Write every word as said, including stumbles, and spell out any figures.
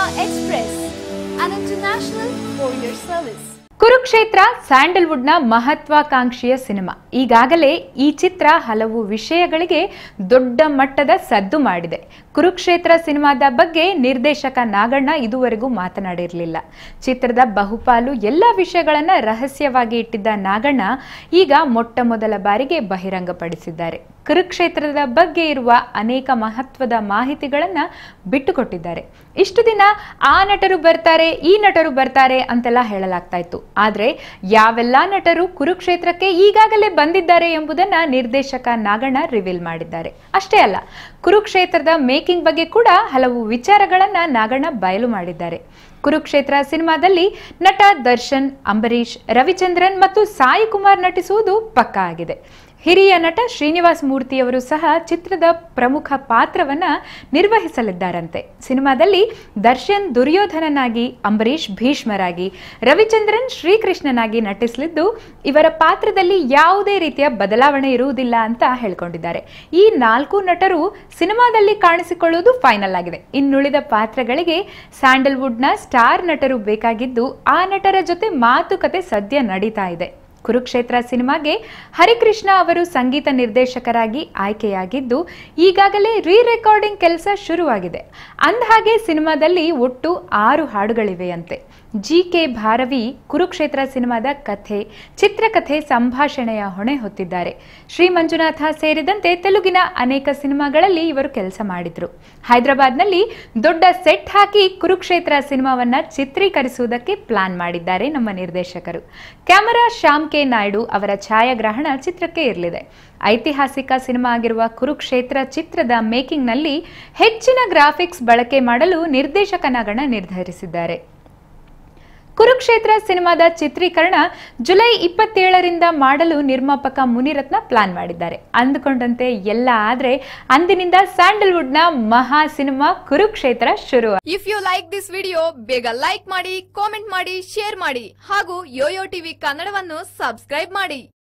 Express, an international courier service. Kurukshetra ಸ್ಯಾಂಡಲ್ವುಡ್ನ ಮಹತ್ವಾಕಾಂಕ್ಷೆಯ cinema. ಈಗಾಗಲೇ ಈ ಚಿತ್ರ ಹಲವು ವಿಷಯಗಳಿಗೆ ದೊಡ್ಡ ಮಟ್ಟದ ಸದ್ದು ಮಾಡಿದೆ. ಕುರುಕ್ಷೇತ್ರ ಸಿನಿಮಾದ ಬಗ್ಗೆ ನಿರ್ದೇಶಕ ನಾಗಣ್ಣ ಇದುವರೆಗೂ ಮಾತನಾಡಿರಲಿಲ್ಲ. ಚಿತ್ರದ ಬಹುಪಾಲು ಎಲ್ಲ ವಿಷಯಗಳನ್ನು ರಹಸ್ಯವಾಗಿ ಇಟ್ಟಿದ್ದ ನಾಗಣ್ಣ ಈಗ ಮೊಟ್ಟ ಮೊದಲ ಬಾರಿಗೆ ಬಹಿರಂಗಪಡಿಸಿದ್ದಾರೆ. ಕುರುಕ್ಷೇತ್ರದ ಬಗ್ಗೆ ಇರುವ ಅನೇಕ ಮಹತ್ವದ ಮಾಹಿತಿಗಳನ್ನು ಬಿಟ್ಟುಕೊಟ್ಟಿದ್ದಾರೆ. ಇಷ್ಟು ದಿನ ಆ ನಟರು ಬರ್ತಾರೆ, ಈ ನಟರು ಬರ್ತಾರೆ ಅಂತೆಲ್ಲ ಹೇಳಲಾಗ್ತಾ ಇತ್ತು. ಆದರೆ ಯಾವೆಲ್ಲ ನಟರು ಕುರುಕ್ಷೇತ್ರಕ್ಕೆ ಈಗಾಗಲೇ ಬಂದಿದ್ದಾರೆ ಎಂಬುದನ್ನು ನಿರ್ದೇಶಕ ನಾಗಣ್ಣ ರಿವೀಲ್ ಮಾಡಿದ್ದಾರೆ. ಅಷ್ಟೇ ಅಲ್ಲ, ಕುರುಕ್ಷೇತ್ರದ ಮೇಕಿಂಗ್ ಬಗ್ಗೆ ಕೂಡ ಹಲವು ವಿಚಾರಗಳನ್ನ ನಾಗಣ್ಣ ಬಯಲು ಮಾಡಿದ್ದಾರೆ. ಕುರುಕ್ಷೇತ್ರ ಸಿನಿಮಾದಲ್ಲಿ ನಟ ದರ್ಶನ್, ಅಂಬರೀಶ್, ರವಿಚಂದ್ರನ್ ಮತ್ತು ಸಾಯಿ ಕುಮಾರ್ ನಟಿಸುವುದು ಪಕ್ಕಾ ಆಗಿದೆ. ಹಿರಿಯ ನಟ ಶ್ರೀನಿವಾಸ್ ಮೂರ್ತಿಯವರು ಸಹ ಚಿತ್ರದ ಪ್ರಮುಖ ಪಾತ್ರವನ್ನ ನಿರ್ವಹಿಸಲಿದ್ದಾರಂತೆ. ಸಿನಿಮಾದಲ್ಲಿ ದರ್ಶನ್ ದುರ್ಯೋಧನನಾಗಿ, ಅಂಬರೀಶ್ ಭೀಷ್ಮರಾಗಿ, ರವಿಚಂದ್ರನ್ ಶ್ರೀಕೃಷ್ಣನಾಗಿ ನಟಿಸಲಿದ್ದು ಇವರ ಪಾತ್ರದಲ್ಲಿ ಯಾವುದೇ ರೀತಿಯ ಬದಲಾವಣೆ ಇರುವುದಿಲ್ಲ ಅಂತ ಹೇಳ್ಕೊಂಡಿದ್ದಾರೆ. ಈ ನಾಲ್ಕು ನಟರು ಸಿನಿಮಾದಲ್ಲಿ ಕಾಣಿಸಿಕೊಳ್ಳುವುದು ಫೈನಲ್ ಆಗಿದೆ. ಇನ್ನುಳಿದ ಪಾತ್ರಗಳಿಗೆ ಸ್ಯಾಂಡಲ್ವುಡ್ನ ಸ್ಟಾರ್ ನಟರು ಬೇಕಾಗಿದ್ದು ಆ ನಟರ ಜೊತೆ ಮಾತುಕತೆ ಸದ್ಯ ನಡೀತಾ ಇದೆ. ಕುರುಕ್ಷೇತ್ರ ಸಿನಿಮಾಗೆ ಹರಿಕೃಷ್ಣ ಅವರು ಸಂಗೀತ ನಿರ್ದೇಶಕರಾಗಿ ಆಯ್ಕೆಯಾಗಿದ್ದು ಈಗಾಗಲೇ ರೀ ರೆಕಾರ್ಡಿಂಗ್ ಕೆಲಸ ಶುರುವಾಗಿದೆ. ಅಂದಹಾಗೆ ಸಿನಿಮಾದಲ್ಲಿ ಒಟ್ಟು ಆರು ಹಾಡುಗಳಿವೆಯಂತೆ. ಜಿ ಕೆ ಭಾರವಿ ಕುರುಕ್ಷೇತ್ರ ಸಿನಿಮಾದ ಕಥೆ, ಚಿತ್ರಕಥೆ, ಸಂಭಾಷಣೆಯ ಹೊಣೆ ಹೊತ್ತಿದ್ದಾರೆ. ಶ್ರೀ ಮಂಜುನಾಥ ಸೇರಿದಂತೆ ತೆಲುಗಿನ ಅನೇಕ ಸಿನಿಮಾಗಳಲ್ಲಿ ಇವರು ಕೆಲಸ ಮಾಡಿದ್ರು. ಹೈದರಾಬಾದ್ನಲ್ಲಿ ದೊಡ್ಡ ಸೆಟ್ ಹಾಕಿ ಕುರುಕ್ಷೇತ್ರ ಸಿನಿಮಾವನ್ನ ಚಿತ್ರೀಕರಿಸುವುದಕ್ಕೆ ಪ್ಲಾನ್ ಮಾಡಿದ್ದಾರೆ ನಮ್ಮ ನಿರ್ದೇಶಕರು. ಕ್ಯಾಮರಾ ಶ್ಯಾಮ್ ಕೆ ನಾಯ್ಡು ಅವರ ಛಾಯಾಗ್ರಹಣ ಚಿತ್ರಕ್ಕೆ ಇರಲಿದೆ. ಐತಿಹಾಸಿಕ ಸಿನಿಮಾ ಆಗಿರುವ ಕುರುಕ್ಷೇತ್ರ ಚಿತ್ರದ ಮೇಕಿಂಗ್ನಲ್ಲಿ ಹೆಚ್ಚಿನ ಗ್ರಾಫಿಕ್ಸ್ ಬಳಕೆ ಮಾಡಲು ನಿರ್ದೇಶಕ ನಾಗಣ್ಣ ನಿರ್ಧರಿಸಿದ್ದಾರೆ. ಕುರುಕ್ಷೇತ್ರ ಸಿನಿಮಾದ ಚಿತ್ರೀಕರಣ ಜುಲೈ ಇಪ್ಪತ್ತೇಳರಿಂದ ಮಾಡಲು ನಿರ್ಮಾಪಕ ಮುನಿರತ್ನ ಪ್ಲಾನ್ ಮಾಡಿದ್ದಾರೆ. ಅಂದುಕೊಂಡಂತೆ ಎಲ್ಲ ಆದ್ರೆ ಅಂದಿನಿಂದ ಸ್ಯಾಂಡಲ್ವುಡ್ನ ಮಹಾ ಸಿನಿಮಾ ಕುರುಕ್ಷೇತ್ರ ಶುರು. If you like this video, ಬೇಗ ಲೈಕ್ ಮಾಡಿ, ಕಾಮೆಂಟ್ ಮಾಡಿ, ಶೇರ್ ಮಾಡಿ ಹಾಗೂ ಯೋಯೋ ಟಿವಿ ಕನ್ನಡವನ್ನು ಸಬ್ಸ್ಕ್ರೈಬ್ ಮಾಡಿ.